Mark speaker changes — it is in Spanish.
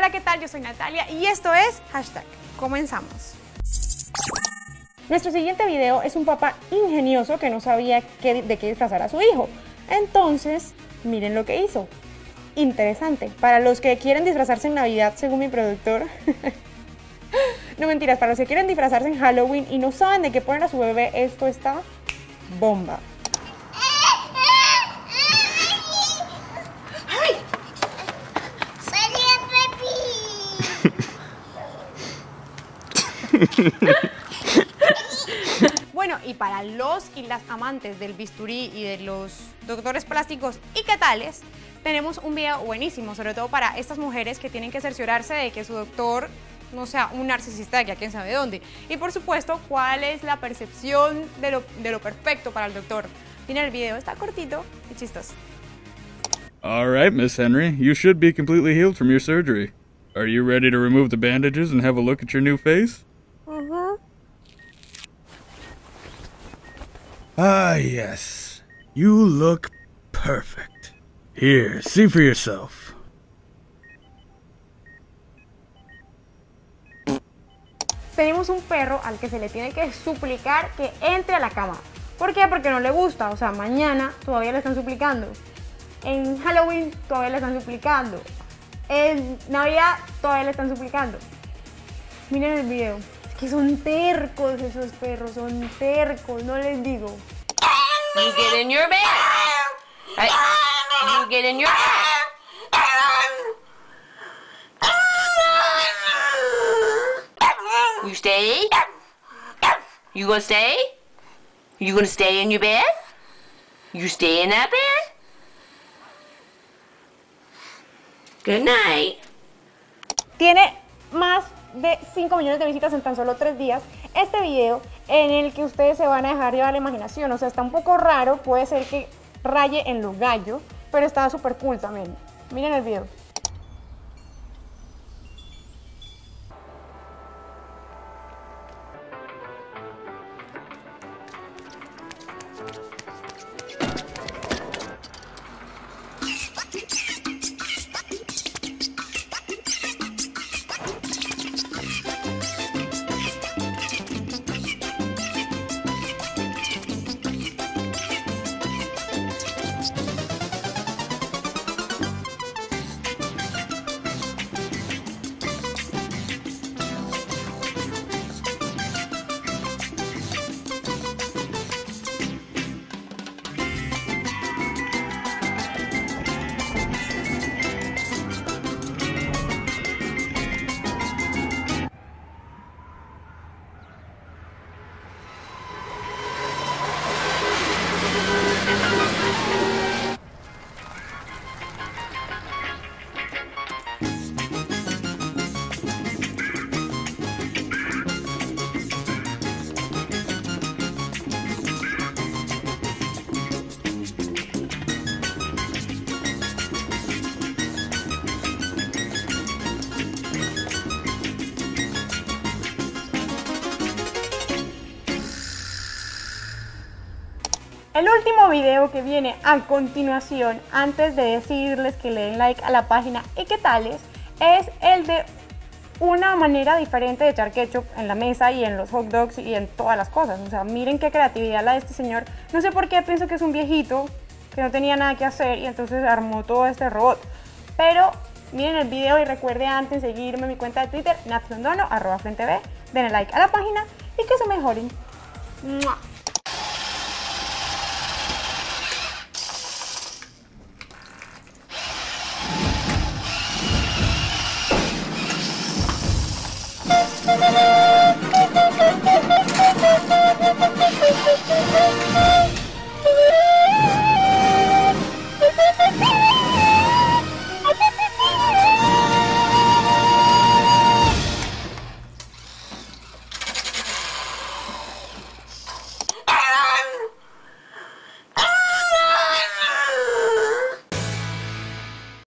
Speaker 1: Hola, ¿qué tal? Yo soy Natalia y esto es Hashtag. Comenzamos. Nuestro siguiente video es un papá ingenioso que no sabía de qué disfrazar a su hijo. Entonces, miren lo que hizo. Interesante. Para los que quieren disfrazarse en Navidad, según mi productor. No mentiras, para los que quieren disfrazarse en Halloween y no saben de qué poner a su bebé, esto está bomba. Bueno, y para los y las amantes del bisturí y de los doctores plásticos y qué tales, tenemos un video buenísimo, sobre todo para estas mujeres que tienen que cerciorarse de que su doctor no sea un narcisista de que a quién sabe dónde. Y por supuesto, cuál es la percepción de lo perfecto para el doctor. Miren el video, está cortito y chistoso.
Speaker 2: All right, Miss Henry, you should be completely healed from your surgery. Are you ready to remove the bandages and have a look at your new face? Ah, yes. You look perfect. Here, see for yourself.
Speaker 1: Tenemos un perro al que se le tiene que suplicar que entre a la cama. ¿Por qué? Porque no le gusta. O sea, mañana todavía le están suplicando. En Halloween todavía le están suplicando. En Navidad todavía le están suplicando. Miren el video. Es que son tercos esos perros, son tercos, no les digo.
Speaker 3: You get in your bed. Right. You get in your bed. You stay? You gonna stay? You gonna stay in your bed? You stay in that bed? Good night.
Speaker 1: Tiene más de 5 millones de visitas en tan solo 3 días este video en el que ustedes se van a dejar llevar la imaginación. O sea, está un poco raro, puede ser que raye en lo gallo, pero está súper cool también. Miren el video. El último video que viene a continuación, antes de decirles que le den like a la página y qué tales, es el de una manera diferente de echar ketchup en la mesa y en los hot dogs y en todas las cosas. O sea, miren qué creatividad la de este señor. No sé por qué pienso que es un viejito que no tenía nada que hacer y entonces armó todo este robot. Pero miren el video y recuerden antes seguirme en mi cuenta de Twitter, natlondono, @frentv, denle like a la página y que se mejoren. ¡Mua!